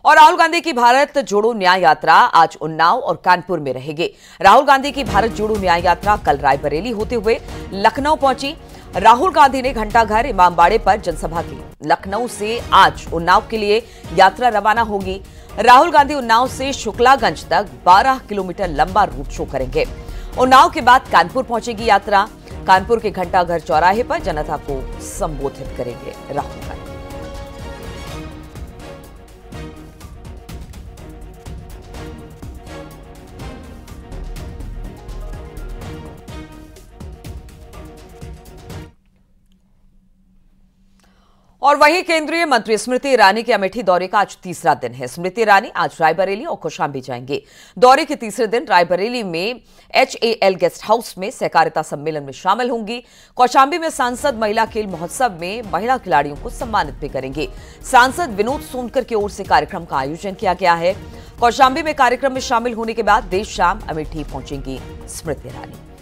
और राहुल गांधी की भारत जोड़ो न्याय यात्रा आज उन्नाव और कानपुर में रहेगी। राहुल गांधी की भारत जोड़ो न्याय यात्रा कल रायबरेली होते हुए लखनऊ पहुंची। राहुल गांधी ने घंटाघर इमामबाड़े पर जनसभा की। लखनऊ से आज उन्नाव के लिए यात्रा रवाना होगी। राहुल गांधी उन्नाव से शुक्लागंज तक 12 किलोमीटर लंबा रूट शो करेंगे। उन्नाव के बाद कानपुर पहुंचेगी यात्रा। कानपुर के घंटाघर चौराहे पर जनता को संबोधित करेंगे राहुल गांधी। और वहीं केंद्रीय मंत्री स्मृति ईरानी के अमेठी दौरे का आज तीसरा दिन है। स्मृति ईरानी आज रायबरेली और कौशांबी जाएंगे। दौरे के तीसरे दिन रायबरेली में HAL गेस्ट हाउस में सहकारिता सम्मेलन में शामिल होंगी। कौशांबी में सांसद महिला खेल महोत्सव में महिला खिलाड़ियों को सम्मानित भी करेंगे। सांसद विनोद सोनकर की ओर से कार्यक्रम का आयोजन किया गया है। कौशांबी में कार्यक्रम में शामिल होने के बाद देर शाम अमेठी पहुंचेंगी स्मृति ईरानी।